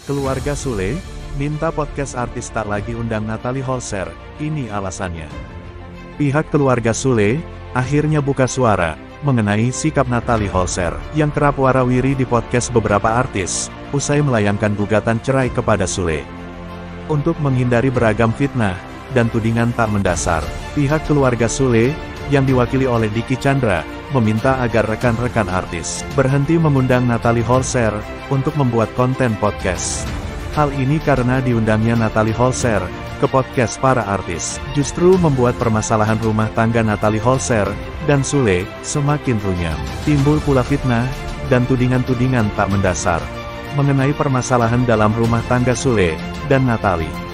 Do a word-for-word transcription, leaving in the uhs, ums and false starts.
Keluarga Sule, minta podcast artis tak lagi undang Natalie Holzer, ini alasannya. Pihak keluarga Sule, akhirnya buka suara, mengenai sikap Natalie Holzer, yang kerap warawiri di podcast beberapa artis, usai melayangkan gugatan cerai kepada Sule. Untuk menghindari beragam fitnah, dan tudingan tak mendasar, pihak keluarga Sule, yang diwakili oleh Dicky Chandra, meminta agar rekan-rekan artis berhenti mengundang Natalie Holzer untuk membuat konten podcast. Hal ini karena diundangnya Natalie Holzer ke podcast para artis justru membuat permasalahan rumah tangga Natalie Holzer dan Sule semakin runyam. Timbul pula fitnah dan tudingan-tudingan tak mendasar mengenai permasalahan dalam rumah tangga Sule dan Natalie.